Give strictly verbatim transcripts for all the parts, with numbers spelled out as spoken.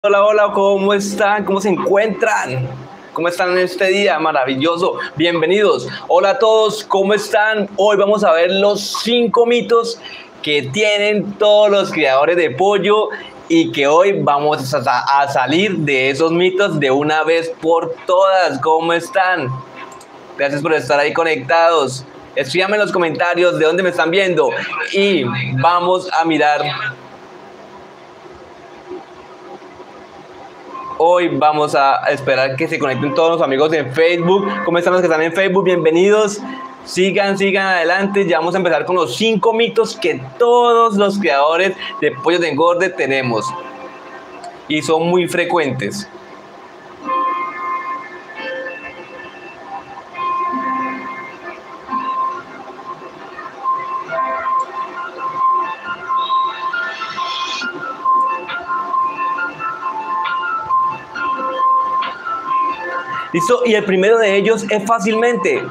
Hola, hola, ¿cómo están? ¿Cómo se encuentran? ¿Cómo están en este día maravilloso? Bienvenidos. Hola a todos, ¿cómo están? Hoy vamos a ver los cinco mitos que tienen todos los criadores de pollo y que hoy vamos a, a salir de esos mitos de una vez por todas. ¿Cómo están? Gracias por estar ahí conectados. Escríbanme en los comentarios de dónde me están viendo y vamos a mirar. Hoy vamos a esperar que se conecten todos los amigos en Facebook. ¿Cómo están los que están en Facebook? Bienvenidos. Sigan, sigan adelante. Ya vamos a empezar con los cinco mitos que todos los creadores de pollos de engorde tenemos. Y son muy frecuentes. ¿Listo? Y el primero de ellos es fácilmente.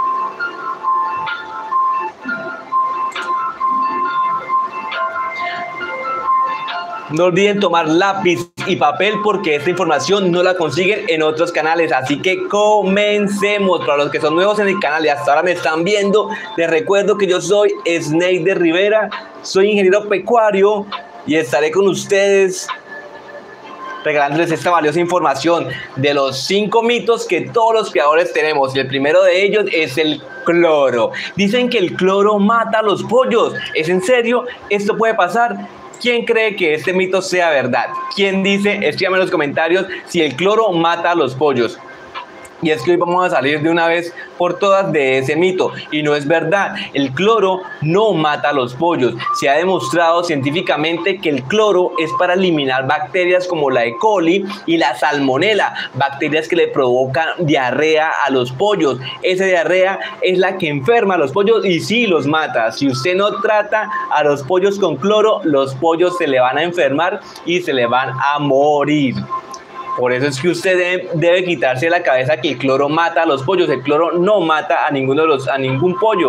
No olviden tomar lápiz y papel porque esta información no la consiguen en otros canales. Así que comencemos. Para los que son nuevos en el canal y hasta ahora me están viendo, les recuerdo que yo soy Snake de Rivera, soy ingeniero pecuario y estaré con ustedes regalándoles esta valiosa información de los cinco mitos que todos los criadores tenemos. Y el primero de ellos es el cloro. Dicen que el cloro mata a los pollos. ¿Es en serio? ¿Esto puede pasar? ¿Quién cree que este mito sea verdad? ¿Quién dice? Escríbame en los comentarios si el cloro mata a los pollos. Y es que hoy vamos a salir de una vez por todas de ese mito. Y no es verdad, el cloro no mata a los pollos. Se ha demostrado científicamente que el cloro es para eliminar bacterias como la E. coli y la salmonela, bacterias que le provocan diarrea a los pollos. Esa diarrea es la que enferma a los pollos y sí los mata. Si usted no trata a los pollos con cloro, los pollos se le van a enfermar y se le van a morir. Por eso es que usted debe, debe quitarse de la cabeza que el cloro mata a los pollos. El cloro no mata a ninguno de los, a ningún pollo.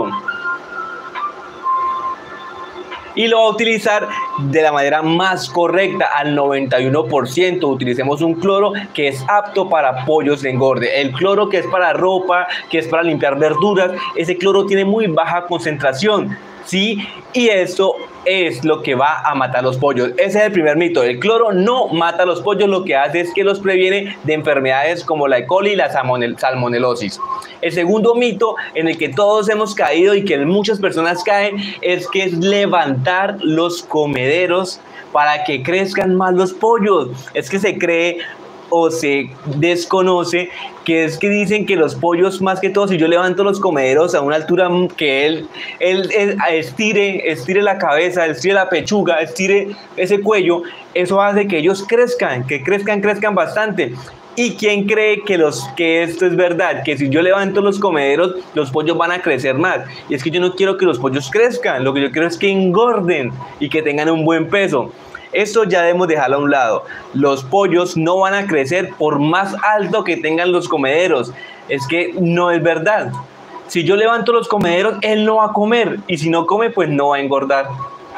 Y lo va a utilizar de la manera más correcta, al noventa y uno por ciento. Utilicemos un cloro que es apto para pollos de engorde. El cloro que es para ropa, que es para limpiar verduras, ese cloro tiene muy baja concentración, ¿sí? Y esto es lo que va a matar los pollos. Ese es el primer mito. El cloro no mata a los pollos, lo que hace es que los previene de enfermedades como la E. coli y la salmonelosis. El segundo mito en el que todos hemos caído y que muchas personas caen es que es levantar los comederos para que crezcan más los pollos. Es que se cree o se desconoce que es que dicen que los pollos, más que todo, si yo levanto los comederos a una altura que él, él, él estire, estire la cabeza, estire la pechuga, estire ese cuello, eso hace que ellos crezcan, que crezcan, crezcan bastante. ¿Y quién cree que, los, que esto es verdad? Que si yo levanto los comederos, los pollos van a crecer más. Y es que yo no quiero que los pollos crezcan, lo que yo quiero es que engorden y que tengan un buen peso. Esto ya debemos dejarlo a un lado. Los pollos no van a crecer por más alto que tengan los comederos. Es que no es verdad. Si yo levanto los comederos, él no va a comer. Y si no come, pues no va a engordar.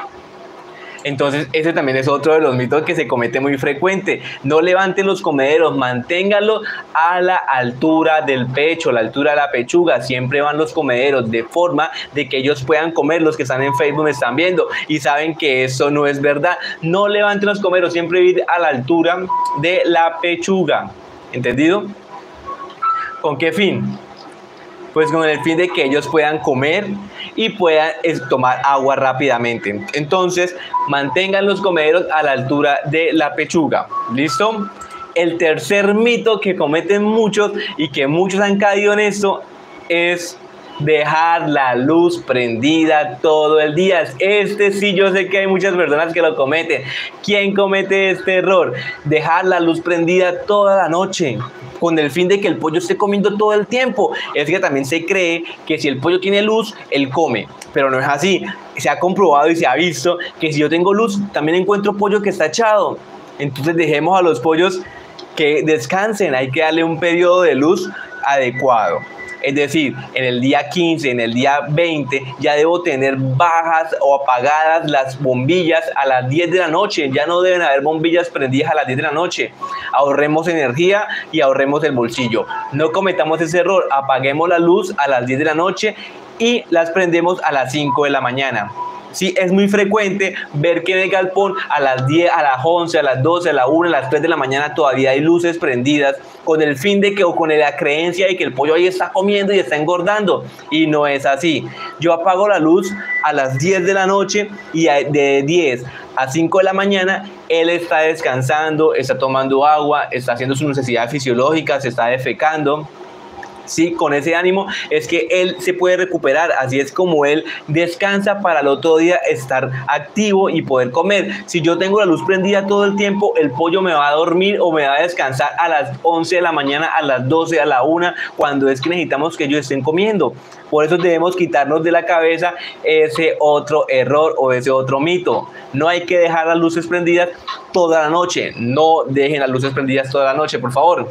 Entonces ese también es otro de los mitos que se comete muy frecuente. No levanten los comederos, manténganlos a la altura del pecho, a la altura de la pechuga. Siempre van los comederos de forma de que ellos puedan comer. Los que están en Facebook me están viendo y saben que eso no es verdad. No levanten los comederos, siempre ir a la altura de la pechuga. ¿Entendido? ¿Con qué fin? Pues con el fin de que ellos puedan comer y puedan tomar agua rápidamente. Entonces, mantengan los comederos a la altura de la pechuga. ¿Listo? El tercer mito que cometen muchos y que muchos han caído en esto es dejar la luz prendida todo el día. Este sí, yo sé que hay muchas personas que lo cometen. ¿Quién comete este error? Dejar la luz prendida toda la noche, con el fin de que el pollo esté comiendo todo el tiempo. Es que también se cree que si el pollo tiene luz, él come, pero no es así. Se ha comprobado y se ha visto que si yo tengo luz, también encuentro pollo que está echado. Entonces dejemos a los pollos que descansen, hay que darle un periodo de luz adecuado. Es decir, en el día quince, en el día veinte, ya debo tener bajas o apagadas las bombillas a las diez de la noche. Ya no deben haber bombillas prendidas a las diez de la noche. Ahorremos energía y ahorremos el bolsillo. No cometamos ese error. Apaguemos la luz a las diez de la noche y las prendemos a las cinco de la mañana. Sí, es muy frecuente ver que en el galpón a las diez, a las once, a las doce, a la una, a las tres de la mañana todavía hay luces prendidas con el fin de que, o con la creencia de que el pollo ahí está comiendo y está engordando. Y no es así. Yo apago la luz a las diez de la noche y de diez a cinco de la mañana él está descansando, está tomando agua, está haciendo sus necesidades fisiológicas, se está defecando. Sí, con ese ánimo es que él se puede recuperar, así es como él descansa para el otro día estar activo y poder comer. Si yo tengo la luz prendida todo el tiempo, el pollo me va a dormir o me va a descansar a las once de la mañana, a las doce, a la una, cuando es que necesitamos que ellos estén comiendo. Por eso debemos quitarnos de la cabeza ese otro error o ese otro mito. No hay que dejar las luces prendidas toda la noche, no dejen las luces prendidas toda la noche, por favor.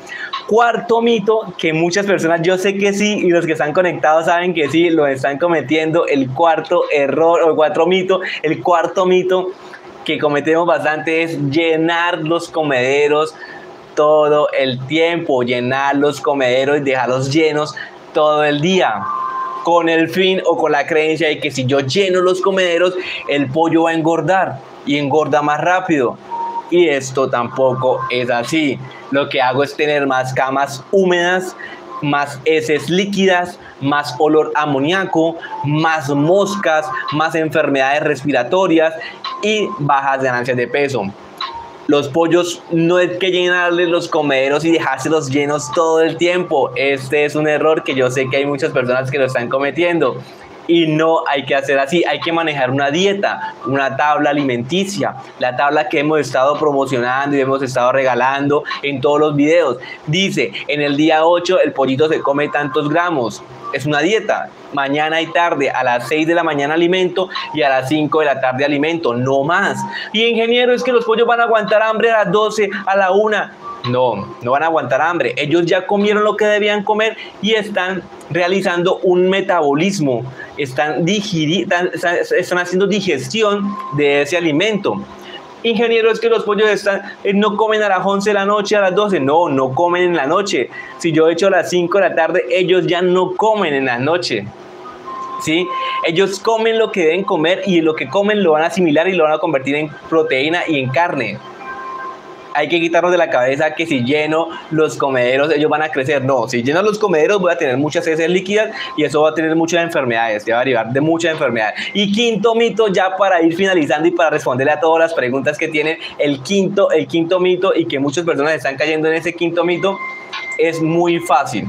Cuarto mito, que muchas personas, yo sé que sí, y los que están conectados saben que sí, lo están cometiendo. El cuarto error, o el cuarto mito, el cuarto mito que cometemos bastante es llenar los comederos todo el tiempo, llenar los comederos y dejarlos llenos todo el día, con el fin o con la creencia de que si yo lleno los comederos, el pollo va a engordar y engorda más rápido. Y esto tampoco es así. Lo que hago es tener más camas húmedas, más heces líquidas, más olor a amoníaco, más moscas, más enfermedades respiratorias y bajas ganancias de peso. Los pollos no hay que llenarles los comederos y dejárselos llenos todo el tiempo. Este es un error que yo sé que hay muchas personas que lo están cometiendo. Y no hay que hacer así, hay que manejar una dieta, una tabla alimenticia, la tabla que hemos estado promocionando y hemos estado regalando en todos los videos. Dice, en el día ocho el pollito se come tantos gramos, es una dieta. Mañana y tarde, a las seis de la mañana alimento y a las cinco de la tarde alimento, no más. Y ingeniero, es que los pollos van a aguantar hambre a las doce, a la una. No, no van a aguantar hambre. Ellos ya comieron lo que debían comer y están realizando un metabolismo. Están, digiri, están, están haciendo digestión de ese alimento. Ingeniero, es que los pollos están, no comen a las once de la noche, a las doce. No, no comen en la noche. Si yo he hecho a las cinco de la tarde, ellos ya no comen en la noche. ¿Sí? Ellos comen lo que deben comer y lo que comen lo van a asimilar y lo van a convertir en proteína y en carne. Hay que quitarnos de la cabeza que si lleno los comederos ellos van a crecer. No, si lleno los comederos voy a tener muchas heces líquidas y eso va a tener muchas enfermedades, te va a derivar de muchas enfermedades. Y quinto mito, ya para ir finalizando y para responderle a todas las preguntas que tienen, el quinto, el quinto mito, y que muchas personas están cayendo en ese quinto mito, es muy fácil.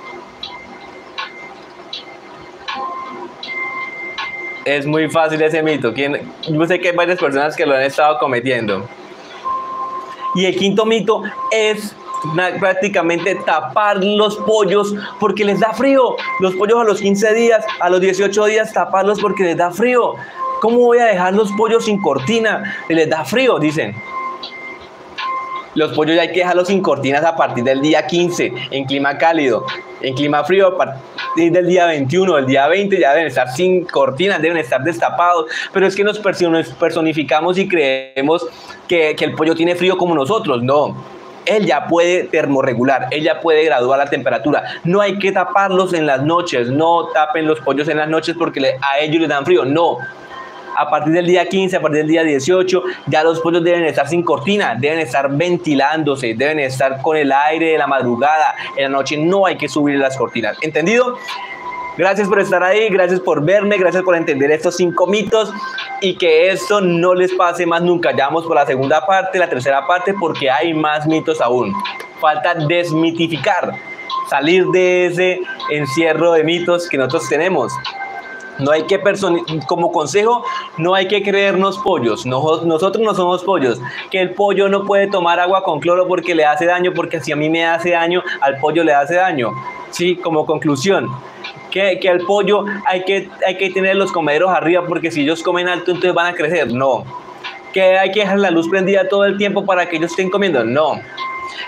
Es muy fácil ese mito. ¿Quién? Yo sé que hay varias personas que lo han estado cometiendo. Y el quinto mito es prácticamente tapar los pollos porque les da frío. Los pollos a los quince días, a los dieciocho días, taparlos porque les da frío. ¿Cómo voy a dejar los pollos sin cortina? Les da frío, dicen. Los pollos hay que dejarlos sin cortinas a partir del día quince, en clima cálido. En clima frío, a partir del día veintiuno, del día veinte, ya deben estar sin cortinas, deben estar destapados. Pero es que nos personificamos y creemos que, que el pollo tiene frío como nosotros. No, él ya puede termorregular, él ya puede graduar la temperatura. No hay que taparlos en las noches, no tapen los pollos en las noches porque le, a ellos les dan frío, no. A partir del día quince, a partir del día dieciocho, ya los pollos deben estar sin cortina, deben estar ventilándose, deben estar con el aire de la madrugada. En la noche no hay que subir las cortinas. ¿Entendido? Gracias por estar ahí, gracias por verme, gracias por entender estos cinco mitos y que esto no les pase más nunca. Ya vamos por la segunda parte, la tercera parte, porque hay más mitos aún. Falta desmitificar, salir de ese encierro de mitos que nosotros tenemos. No hay que, como consejo, no hay que creernos pollos. No, nosotros no somos pollos. Que el pollo no puede tomar agua con cloro porque le hace daño, porque si a mí me hace daño, al pollo le hace daño. Sí, como conclusión. Que, que al pollo hay que, hay que tener los comederos arriba porque si ellos comen alto, entonces van a crecer. No. Que hay que dejar la luz prendida todo el tiempo para que ellos estén comiendo. No.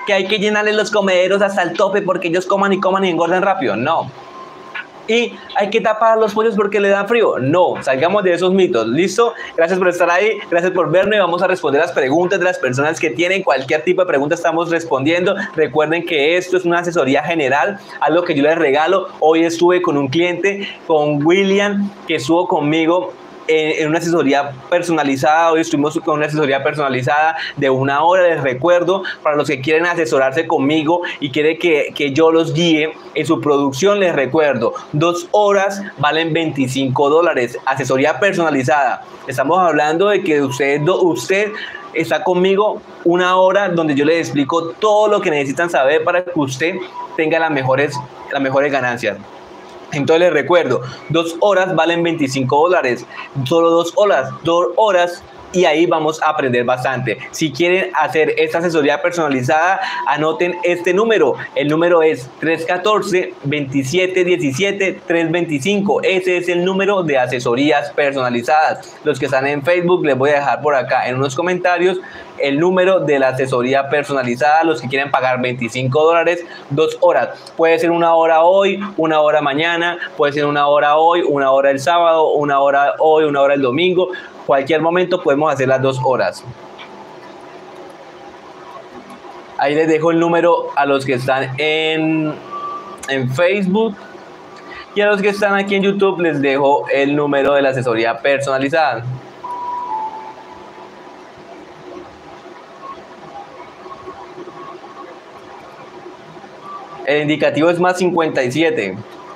que hay que llenarles los comederos hasta el tope porque ellos coman y coman y engordan rápido. No. Y hay que tapar los pollos porque le dan frío. No, salgamos de esos mitos. ¿Listo? Gracias por estar ahí, gracias por verme. Vamos a responder las preguntas de las personas que tienen cualquier tipo de pregunta. Estamos respondiendo. Recuerden que esto es una asesoría general, algo que yo les regalo. Hoy estuve con un cliente, con William, que estuvo conmigo en una asesoría personalizada. Hoy estuvimos con una asesoría personalizada de una hora. Les recuerdo, para los que quieren asesorarse conmigo y quieren que, que yo los guíe en su producción, les recuerdo, dos horas valen veinticinco dólares, asesoría personalizada. Estamos hablando de que usted, usted está conmigo una hora donde yo les explico todo lo que necesitan saber para que usted tenga las mejores, las mejores ganancias. Entonces les recuerdo, dos horas valen veinticinco dólares, solo dos horas, dos horas y ahí vamos a aprender bastante. Si quieren hacer esta asesoría personalizada, anoten este número. El número es tres uno cuatro, veintisiete diecisiete, trescientos veinticinco. Ese es el número de asesorías personalizadas. Los que están en Facebook, les voy a dejar por acá en unos comentarios el número de la asesoría personalizada. Los que quieren pagar veinticinco dólares, dos horas. Puede ser una hora hoy, una hora mañana, puede ser una hora hoy, una hora el sábado, una hora hoy, una hora el domingo. Cualquier momento podemos hacer las dos horas. Ahí les dejo el número a los que están en, en Facebook. Y a los que están aquí en YouTube les dejo el número de la asesoría personalizada. El indicativo es más cincuenta y siete.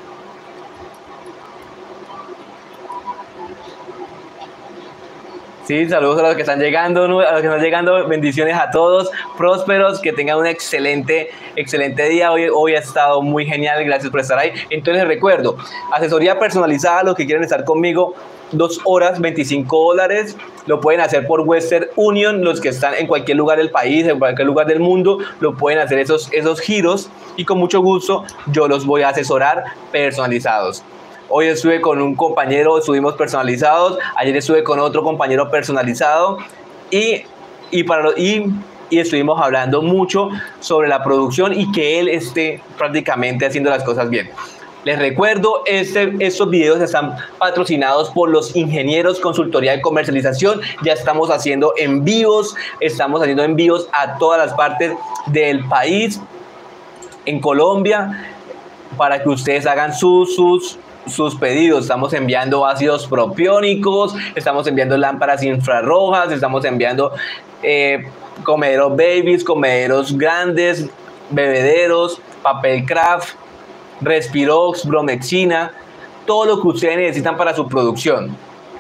Sí, saludos a los que están llegando, a los que están llegando, bendiciones a todos, prósperos, que tengan un excelente, excelente día. Hoy, hoy ha estado muy genial, gracias por estar ahí. Entonces les recuerdo, asesoría personalizada, los que quieren estar conmigo, dos horas, veinticinco dólares, lo pueden hacer por Western Union. Los que están en cualquier lugar del país, en cualquier lugar del mundo, lo pueden hacer esos, esos giros y con mucho gusto yo los voy a asesorar personalizados. Hoy estuve con un compañero, estuvimos personalizados. Ayer estuve con otro compañero personalizado. Y, y, para lo, y, y estuvimos hablando mucho sobre la producción y que él esté prácticamente haciendo las cosas bien. Les recuerdo, este, estos videos están patrocinados por los Ingenieros Consultoría de Comercialización. Ya estamos haciendo envíos, estamos haciendo envíos a todas las partes del país, en Colombia, para que ustedes hagan sus... sus sus pedidos. Estamos enviando ácidos propiónicos, estamos enviando lámparas infrarrojas, estamos enviando eh, comederos babies, comederos grandes, bebederos, papel craft, Respirox, bromexina, todo lo que ustedes necesitan para su producción.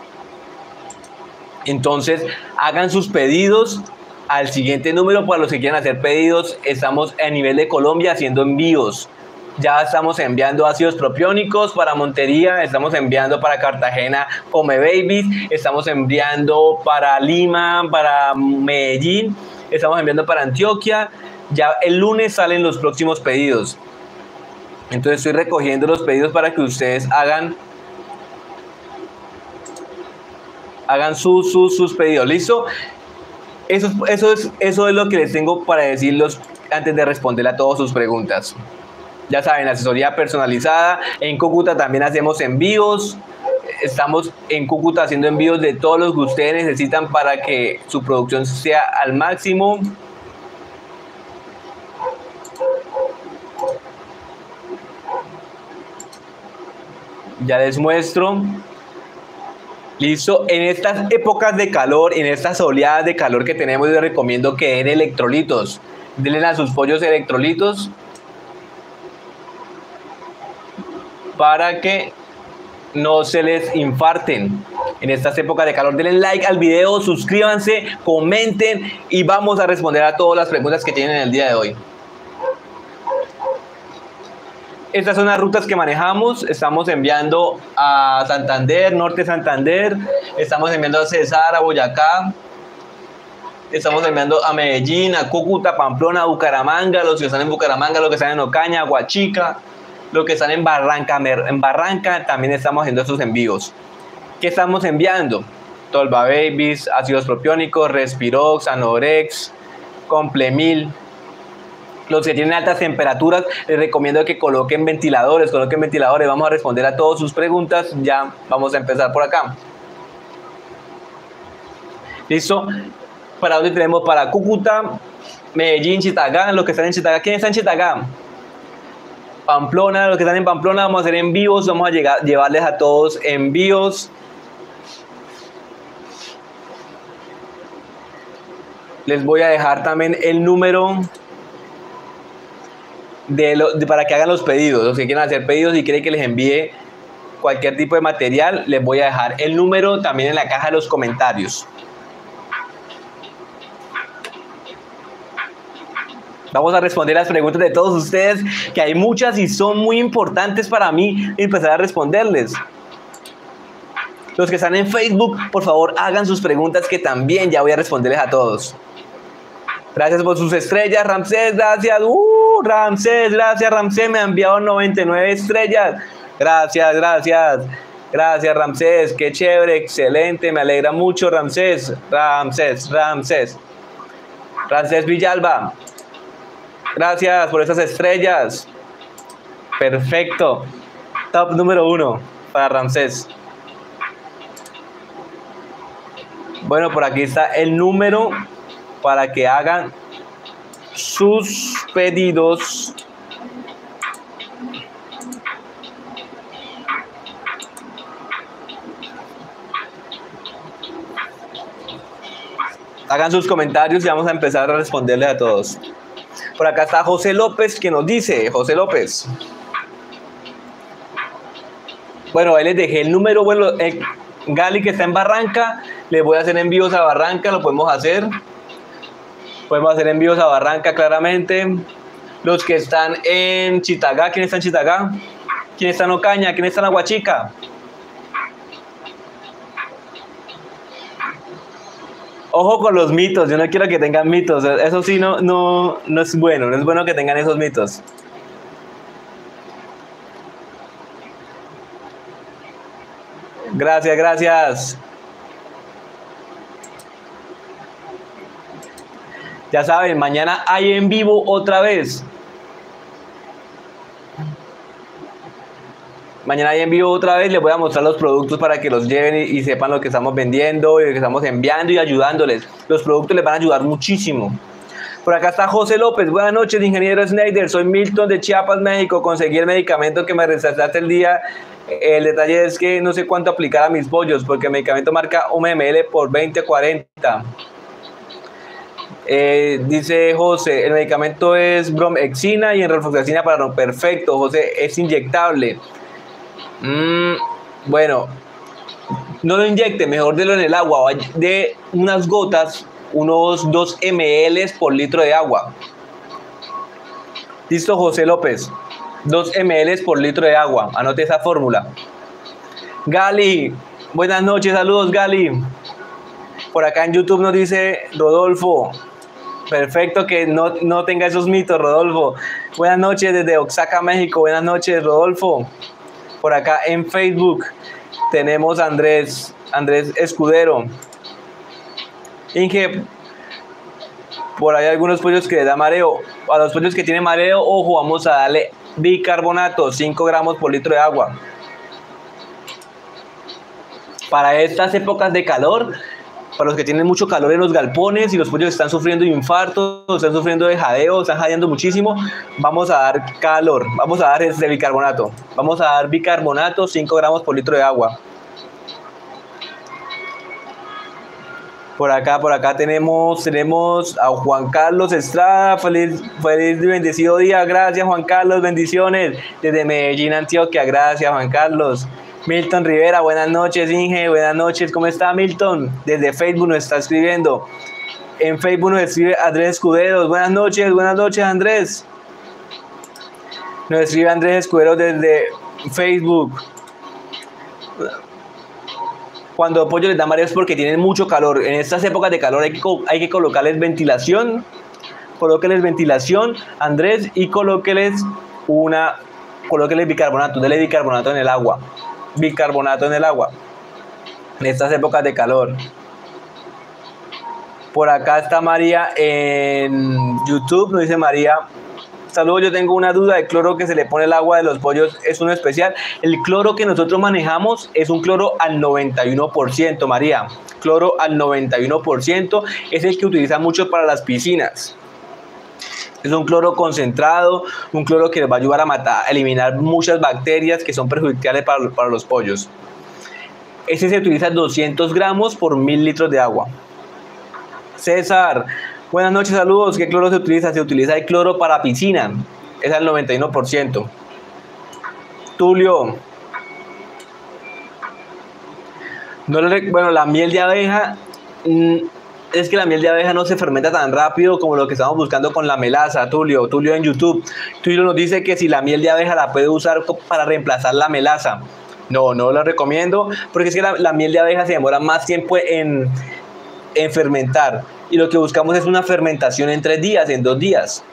Entonces hagan sus pedidos al siguiente número. Para los que quieran hacer pedidos, estamos a nivel de Colombia haciendo envíos. Ya estamos enviando ácidos propiónicos para Montería, estamos enviando para Cartagena Come Babies, estamos enviando para Lima, para Medellín, estamos enviando para Antioquia. Ya el lunes salen los próximos pedidos. Entonces estoy recogiendo los pedidos para que ustedes hagan hagan sus, sus, sus pedidos. ¿Listo? Eso, eso, es, eso es lo que les tengo para decirlos antes de responderle a todas sus preguntas. Ya saben, asesoría personalizada. En Cúcuta también hacemos envíos. Estamos en Cúcuta haciendo envíos de todos los que ustedes necesitan para que su producción sea al máximo. Ya les muestro. Listo. En estas épocas de calor, en estas oleadas de calor que tenemos, les recomiendo que den electrolitos. Denle a sus pollos electrolitos para que no se les infarten en estas épocas de calor. Denle like al video, suscríbanse, comenten y vamos a responder a todas las preguntas que tienen el día de hoy. Estas son las rutas que manejamos. Estamos enviando a Santander, Norte Santander. Estamos enviando a Cesar, a Boyacá. Estamos enviando a Medellín, a Cúcuta, Pamplona, Bucaramanga. Los que están en Bucaramanga, los que están en Ocaña, Huachica. Los que están en Barranca, en Barranca también estamos haciendo estos envíos. ¿Qué estamos enviando? Tolva Babies, ácidos propiónicos, Respirox, Anorex, Complemil. Los que tienen altas temperaturas, les recomiendo que coloquen ventiladores, coloquen ventiladores. Vamos a responder a todas sus preguntas. Ya vamos a empezar por acá. ¿Listo? ¿Para dónde tenemos? Para Cúcuta, Medellín, Chitagá. Los que están en Chitagá. ¿Quién está en Chitagá? Pamplona. Los que están en Pamplona, vamos a hacer envíos. Vamos a llegar, llevarles a todos envíos. Les voy a dejar también el número de lo, de, para que hagan los pedidos. Los que quieran hacer pedidos y quieren que les envíe cualquier tipo de material, les voy a dejar el número también en la caja de los comentarios. Vamos a responder las preguntas de todos ustedes, que hay muchas y son muy importantes para mí empezar a responderles. Los que están en Facebook, por favor, hagan sus preguntas, que también ya voy a responderles a todos. Gracias por sus estrellas, Ramsés, gracias. Uh, Ramsés, gracias, Ramsés, me ha enviado noventa y nueve estrellas. Gracias, gracias. Gracias, Ramsés, qué chévere, excelente, me alegra mucho, Ramsés. Ramsés, Ramsés. Ramsés Villalba. Gracias por esas estrellas. Perfecto. Top número uno para Ramsés. Bueno, por aquí está el número para que hagan sus pedidos. Hagan sus comentarios y vamos a empezar a responderles a todos. Por acá está José López, que nos dice, José López. Bueno, ahí les dejé el número. Bueno, el Gali, que está en Barranca, les voy a hacer envíos a Barranca, lo podemos hacer. Podemos hacer envíos a Barranca, claramente. Los que están en Chitagá, ¿quién está en Chitagá? ¿Quién está en Ocaña? ¿Quién está en Aguachica? Ojo con los mitos, yo no quiero que tengan mitos, eso sí no, no, no es bueno, no es bueno que tengan esos mitos. Gracias, gracias. Ya saben, mañana hay en vivo otra vez. Mañana hay en vivo otra vez, les voy a mostrar los productos para que los lleven y, y sepan lo que estamos vendiendo y lo que estamos enviando y ayudándoles. Los productos les van a ayudar muchísimo. Por acá está José López. Buenas noches, ingeniero Schneider. Soy Milton de Chiapas, México. Conseguí el medicamento que me recetaste el día. El detalle es que no sé cuánto aplicar a mis pollos, porque el medicamento marca un mililitro por veinte a cuarenta. Eh, dice José, el medicamento es bromhexina y enrofloxacina para no. Perfecto, José, es inyectable. Mm, bueno, no lo inyecte, mejor délo en el agua, de unas gotas, unos dos mililitros por litro de agua. Listo, José López, dos mililitros por litro de agua, anote esa fórmula. Gali, buenas noches, saludos Gali. Por acá en YouTube nos dice Rodolfo. Perfecto, que no, no tenga esos mitos, Rodolfo. Buenas noches desde Oaxaca, México, buenas noches, Rodolfo. Por acá en Facebook tenemos a Andrés, Andrés Escudero. Inge, por ahí algunos pollos que le da mareo. A los pollos que tienen mareo, ojo, vamos a darle bicarbonato, cinco gramos por litro de agua. Para estas épocas de calor, para los que tienen mucho calor en los galpones y los pollos están sufriendo de infartos, están sufriendo de jadeo, están jadeando muchísimo, vamos a dar calor, vamos a dar este bicarbonato. Vamos a dar bicarbonato, cinco gramos por litro de agua. Por acá, por acá tenemos, tenemos a Juan Carlos Estrada. Feliz, feliz y bendecido día. Gracias, Juan Carlos. Bendiciones desde Medellín, Antioquia. Gracias, Juan Carlos. Milton Rivera, buenas noches, Inge. Buenas noches. ¿Cómo está, Milton? Desde Facebook nos está escribiendo. En Facebook nos escribe Andrés Escuderos. Buenas noches, buenas noches, Andrés. Nos escribe Andrés Escuderos desde Facebook. Cuando pollo les da mareo es porque tienen mucho calor. En estas épocas de calor hay que, hay que colocarles ventilación. Colóqueles ventilación, Andrés, y colóqueles una, colóqueles bicarbonato, dele bicarbonato en el agua. Bicarbonato en el agua. En estas épocas de calor. Por acá está María en YouTube, nos dice María: saludos, yo tengo una duda, ¿el cloro que se le pone al agua de los pollos es uno especial? El cloro que nosotros manejamos es un cloro al noventa y uno por ciento, María. Cloro al noventa y uno por ciento es el que utiliza mucho para las piscinas. Es un cloro concentrado, un cloro que les va a ayudar a matar, a eliminar muchas bacterias que son perjudiciales para, para los pollos. Ese se utiliza doscientos gramos por mil litros de agua. César, buenas noches, saludos. ¿Qué cloro se utiliza? Se utiliza el cloro para piscina. Es al noventa y uno por ciento. Tulio. No le, bueno, la miel de abeja, es que la miel de abeja no se fermenta tan rápido como lo que estamos buscando con la melaza. Tulio, Tulio en YouTube. Tulio nos dice que si la miel de abeja la puede usar para reemplazar la melaza. No, no lo recomiendo, porque es que la, la miel de abeja se demora más tiempo en, en fermentar. Y lo que buscamos es una fermentación en tres días, en dos días.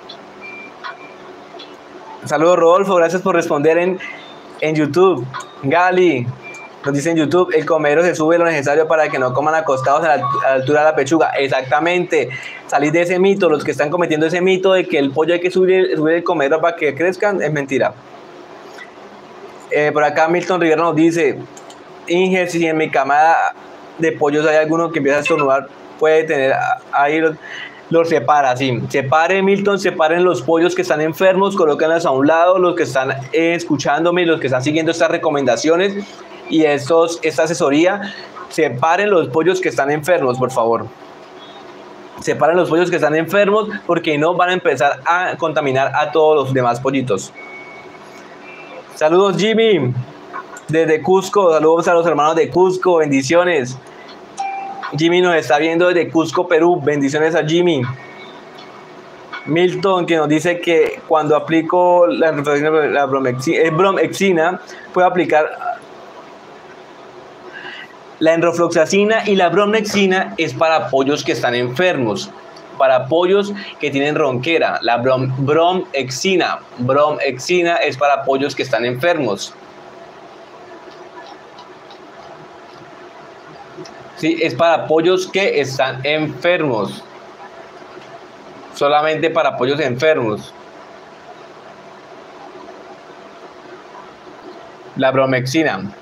Saludos, Rodolfo, gracias por responder en, en YouTube. Gali nos dice en YouTube: el comedero se sube lo necesario para que no coman acostados a la, a la altura de la pechuga. Exactamente, salir de ese mito. Los que están cometiendo ese mito de que el pollo hay que subir, subir el comedero para que crezcan, es mentira. Eh, por acá Milton Rivera nos dice: Inge, si en mi camada de pollos hay alguno que empieza a estornudar, puede tener ahí los, los separa, sí. Separe, Milton, separen los pollos que están enfermos, colóquenlos a un lado, los que están eh, escuchándome, los que están siguiendo estas recomendaciones y estos, esta asesoría, separen los pollos que están enfermos, por favor. Separen los pollos que están enfermos, porque no van a empezar a contaminar a todos los demás pollitos. Saludos, Jimmy, desde Cusco. Saludos a los hermanos de Cusco, bendiciones. Jimmy nos está viendo desde Cusco, Perú. Bendiciones a Jimmy. Milton, que nos dice que cuando aplico la, la bromexina, bromexina, puedo aplicar la enrofloxacina, y la bromexina es para pollos que están enfermos, para pollos que tienen ronquera. La brom, bromexina, bromexina es para pollos que están enfermos. Sí, es para pollos que están enfermos. Solamente para pollos enfermos. La bromexina.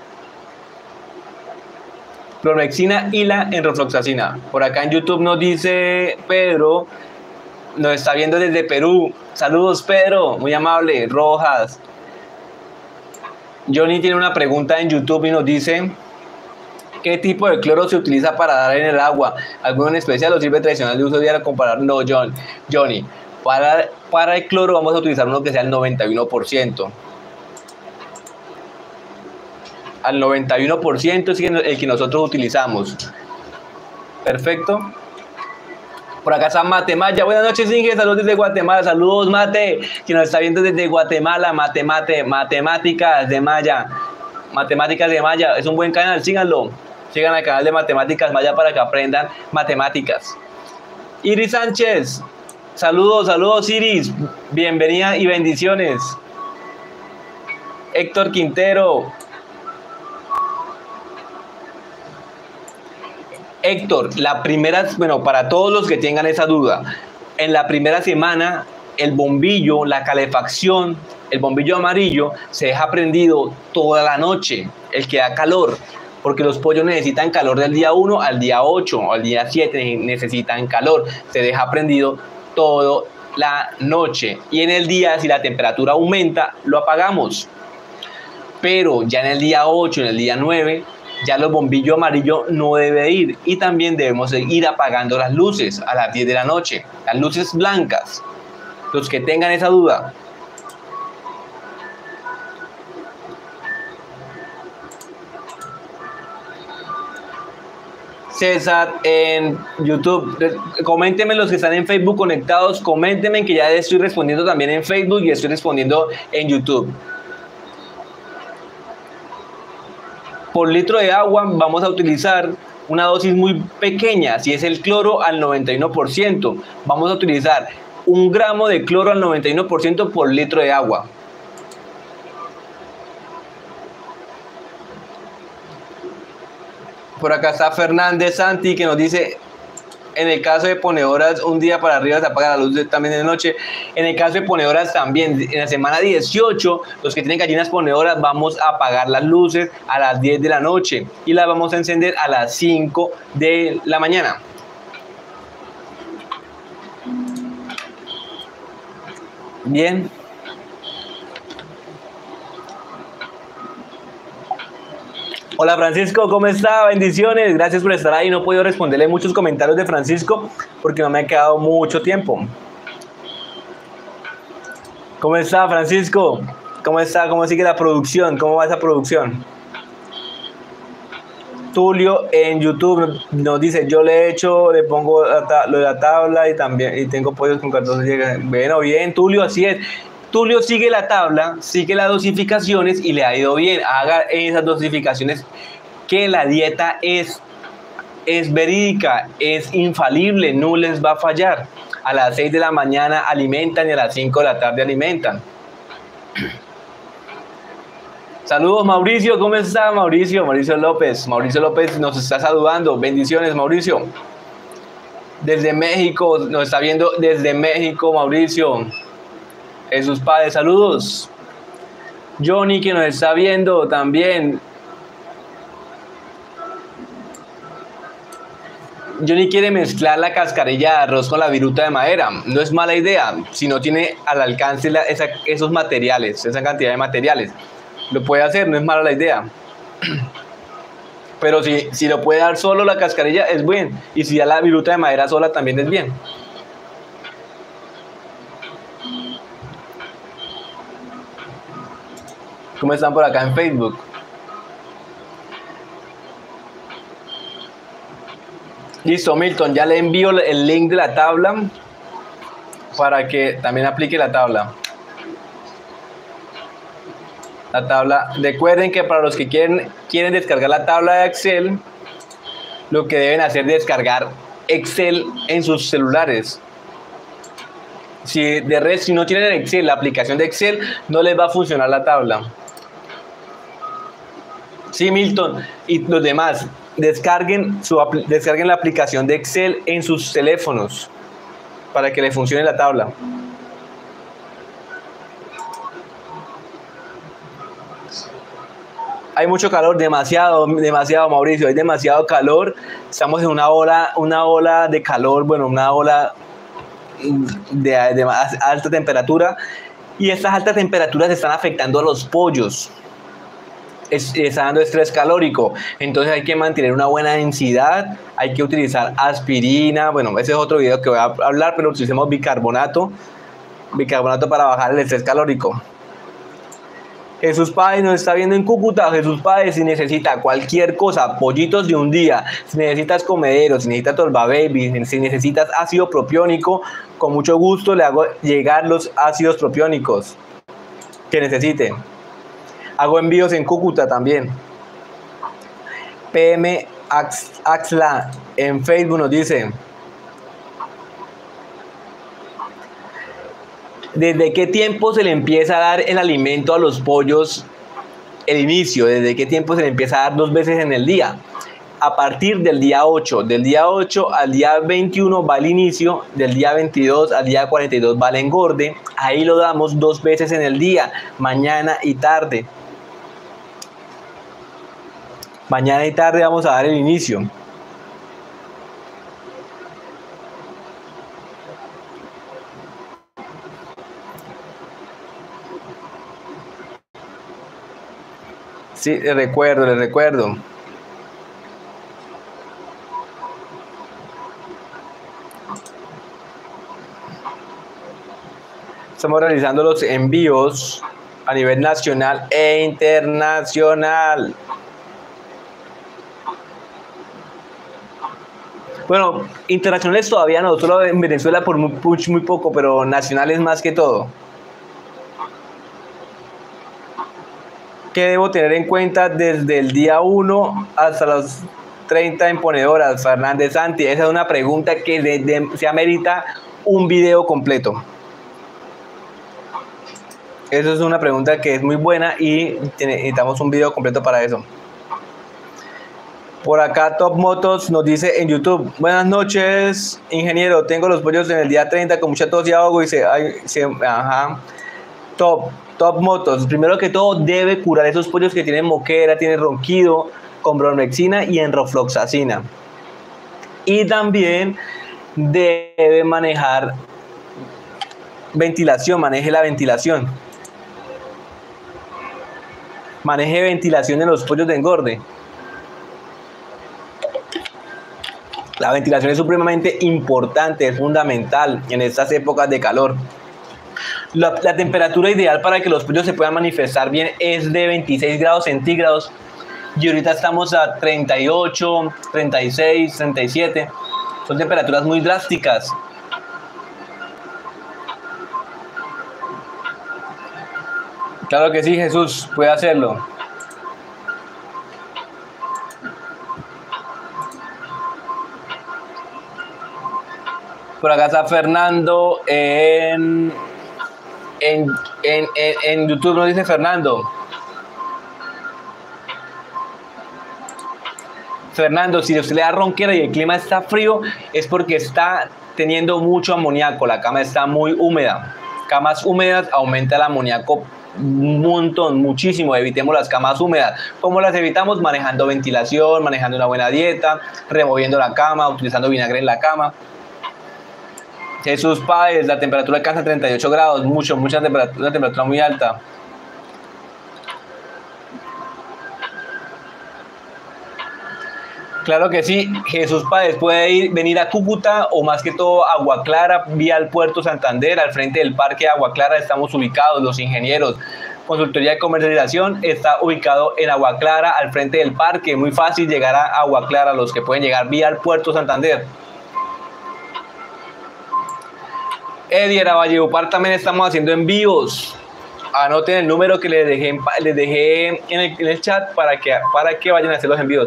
Bromexina y la enrofloxacina. Por acá en YouTube nos dice Pedro, nos está viendo desde Perú. Saludos, Pedro, muy amable. Rojas. Johnny tiene una pregunta en YouTube y nos dice: ¿qué tipo de cloro se utiliza para dar en el agua? ¿Alguno en especial o sirve tradicional de uso diario comparar? No, John, Johnny. Para, para el cloro vamos a utilizar uno que sea el noventa y uno por ciento. Al noventa y uno por ciento es el que nosotros utilizamos. Perfecto. Por acá está Mate Maya. Buenas noches, Inge. Saludos desde Guatemala. Saludos, Mate, que nos está viendo desde Guatemala. Mate, Mate, Matemáticas de Maya. Matemáticas de Maya. Es un buen canal, síganlo. Sigan al canal de Matemáticas Maya para que aprendan matemáticas. Iris Sánchez. Saludos, saludos, Iris. Bienvenida y bendiciones. Héctor Quintero. Héctor, la primera, bueno, para todos los que tengan esa duda, en la primera semana el bombillo, la calefacción, el bombillo amarillo se deja prendido toda la noche, el que da calor, porque los pollos necesitan calor del día uno al día ocho o al día siete, necesitan calor, se deja prendido toda la noche, y en el día, si la temperatura aumenta, lo apagamos. Pero ya en el día ocho, en el día nueve, ya los bombillos amarillos no debe ir, y también debemos ir apagando las luces a las diez de la noche, las luces blancas. Los que tengan esa duda. César en YouTube, coméntenme los que están en Facebook conectados, coméntenme que ya estoy respondiendo también en Facebook y estoy respondiendo en YouTube. Por litro de agua vamos a utilizar una dosis muy pequeña, si es el cloro al noventa y uno por ciento. Vamos a utilizar un gramo de cloro al noventa y uno por ciento por litro de agua. Por acá está Fernández Santi, que nos dice: En el caso de ponedoras, un día para arriba se apaga la luz también de noche. En el caso de ponedoras también, en la semana dieciocho, los que tienen gallinas ponedoras, vamos a apagar las luces a las diez de la noche y las vamos a encender a las cinco de la mañana. Bien. Hola Francisco, ¿cómo está? Bendiciones, gracias por estar ahí. No he podido responderle muchos comentarios de Francisco porque no me ha quedado mucho tiempo. ¿Cómo está Francisco? ¿Cómo está? ¿Cómo sigue la producción? ¿Cómo va esa producción? Tulio en YouTube nos dice, yo le echo, le pongo lo de la tabla y también y tengo pollos con catorce. Bueno, bien, Tulio, así es. Tulio sigue la tabla, sigue las dosificaciones y le ha ido bien. Haga esas dosificaciones, que la dieta es, es verídica, es infalible, no les va a fallar. A las seis de la mañana alimentan y a las cinco de la tarde alimentan. Saludos Mauricio, ¿cómo está Mauricio? Mauricio López, Mauricio López nos está saludando. Bendiciones Mauricio. Desde México, nos está viendo desde México Mauricio. Jesús Padre, saludos. Johnny que nos está viendo también. Johnny quiere mezclar la cascarilla de arroz con la viruta de madera. No es mala idea, si no tiene al alcance la, esa, esos materiales, esa cantidad de materiales. Lo puede hacer, no es mala la idea. Pero si, si lo puede dar solo la cascarilla, es bien. Y si da la viruta de madera sola, también es bien. ¿Cómo están por acá en Facebook? Listo, Milton, ya le envío el link de la tabla para que también aplique la tabla. La tabla, recuerden que para los que quieren, quieren descargar la tabla de Excel, lo que deben hacer es descargar Excel en sus celulares. Si de resto, si no tienen Excel, la aplicación de Excel, no les va a funcionar la tabla. Sí, Milton, y los demás, descarguen, su, descarguen la aplicación de Excel en sus teléfonos para que les funcione la tabla. Hay mucho calor, demasiado, demasiado, Mauricio, hay demasiado calor. Estamos en una ola, una ola de calor, bueno, una ola de, de alta temperatura. Y estas altas temperaturas están afectando a los pollos. Es, está dando estrés calórico, entonces hay que mantener una buena densidad, hay que utilizar aspirina, bueno, ese es otro video que voy a hablar, pero utilicemos bicarbonato, bicarbonato para bajar el estrés calórico. Jesús Páez nos está viendo en Cúcuta. Jesús Páez, si necesita cualquier cosa, pollitos de un día, si necesitas comederos, si necesitas Tolva Baby, si necesitas ácido propiónico, con mucho gusto le hago llegar los ácidos propiónicos que necesite. Hago envíos en Cúcuta también. P M Axla en Facebook nos dice: ¿desde qué tiempo se le empieza a dar el alimento a los pollos? El inicio, ¿desde qué tiempo se le empieza a dar dos veces en el día? A partir del día ocho. Del día ocho al día veintiuno va el inicio. Del día veintidós al día cuarenta y dos va el engorde. Ahí lo damos dos veces en el día, mañana y tarde. Mañana y tarde vamos a dar el inicio. Sí, les recuerdo, les recuerdo. Estamos realizando los envíos a nivel nacional e internacional. Bueno, internacionales todavía no, solo en Venezuela por muy, muy poco, pero nacionales más que todo. ¿Qué debo tener en cuenta desde el día uno hasta las treinta imponedoras, Fernández Santi? Esa es una pregunta que de, de, se amerita un video completo. Esa es una pregunta que es muy buena y tiene, necesitamos un video completo para eso. Por acá Top Motos nos dice en YouTube: buenas noches, ingeniero, tengo los pollos en el día treinta con mucha tos y ahogo y se, ay, se ajá. Top, Top Motos, primero que todo debe curar esos pollos que tienen moquera, tienen ronquido, con bromexina y enrofloxacina. Y también debe manejar ventilación, maneje la ventilación. Maneje ventilación en los pollos de engorde. La ventilación es supremamente importante, es fundamental en estas épocas de calor. La, la temperatura ideal para que los pollos se puedan manifestar bien es de veintiséis grados centígrados. Y ahorita estamos a treinta y ocho, treinta y seis, treinta y siete. Son temperaturas muy drásticas. Claro que sí, Jesús, puede hacerlo. Por acá está Fernando en, en, en, en, en YouTube, nos dice Fernando. Fernando, si usted le da ronquera y el clima está frío, es porque está teniendo mucho amoníaco, la cama está muy húmeda. Camas húmedas aumenta el amoníaco un montón, muchísimo. Evitemos las camas húmedas. ¿Cómo las evitamos? Manejando ventilación, manejando una buena dieta, removiendo la cama, utilizando vinagre en la cama. Jesús Páez, la temperatura alcanza treinta y ocho grados, mucho, mucha temperatura, una temperatura muy alta. Claro que sí, Jesús Páez puede ir, venir a Cúcuta o más que todo a Agua Clara, vía el Puerto Santander, al frente del Parque de Agua Clara estamos ubicados, los ingenieros. Consultoría de comercialización está ubicado en Agua Clara, al frente del parque, muy fácil llegar a Agua Clara, los que pueden llegar vía el Puerto Santander. Edier, a Valledupar también estamos haciendo envíos. Anoten el número que les dejé, les dejé en, el, en el chat para que, para que vayan a hacer los envíos.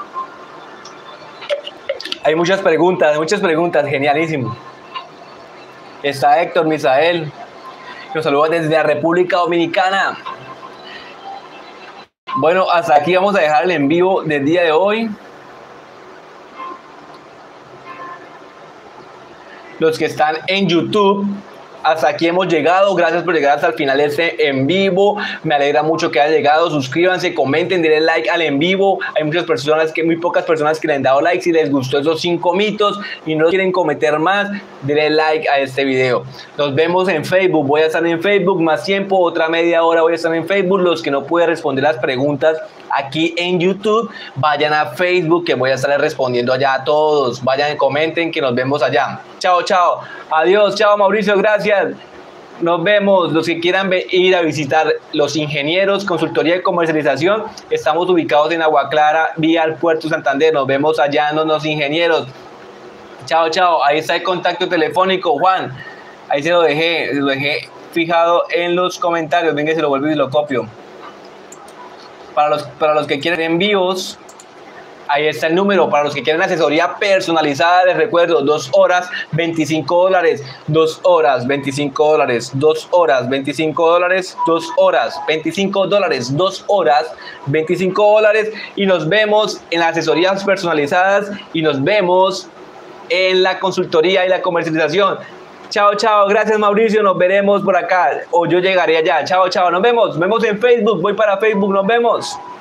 Hay muchas preguntas, muchas preguntas, genialísimo. Está Héctor Misael, nos saluda desde la República Dominicana. Bueno, hasta aquí vamos a dejar el en vivo del día de hoy. Los que están en YouTube, hasta aquí hemos llegado. Gracias por llegar hasta el final de este en vivo. Me alegra mucho que hayan llegado. Suscríbanse, comenten, denle like al en vivo. Hay muchas personas, que muy pocas personas que le han dado like. Si les gustó esos cinco mitos y no quieren cometer más, denle like a este video. Nos vemos en Facebook. Voy a estar en Facebook más tiempo. Otra media hora voy a estar en Facebook. Los que no pueden responder las preguntas aquí en YouTube, vayan a Facebook, que voy a estar respondiendo allá a todos. Vayan, comenten, que nos vemos allá. Chao, chao. Adiós, chao Mauricio, gracias. Nos vemos. Los que quieran ir a visitar Los Ingenieros, consultoría de comercialización, estamos ubicados en Agua Clara, vía el Puerto Santander. Nos vemos allá en Los Ingenieros. Chao, chao. Ahí está el contacto telefónico, Juan. Ahí se lo dejé, se lo dejé fijado en los comentarios. Venga, se lo vuelvo y lo copio. Para los, para los que quieren envíos, ahí está el número. Para los que quieren asesoría personalizada, les recuerdo, dos horas, veinticinco dólares, dos horas, veinticinco dólares, dos horas, veinticinco dólares, dos horas, veinticinco dólares, dos horas, veinticinco dólares. Y nos vemos en las asesorías personalizadas y nos vemos en la consultoría y la comercialización. Chao, chao. Gracias, Mauricio. Nos veremos por acá. O yo llegaré allá. Chao, chao. Nos vemos. Nos vemos en Facebook. Voy para Facebook. Nos vemos.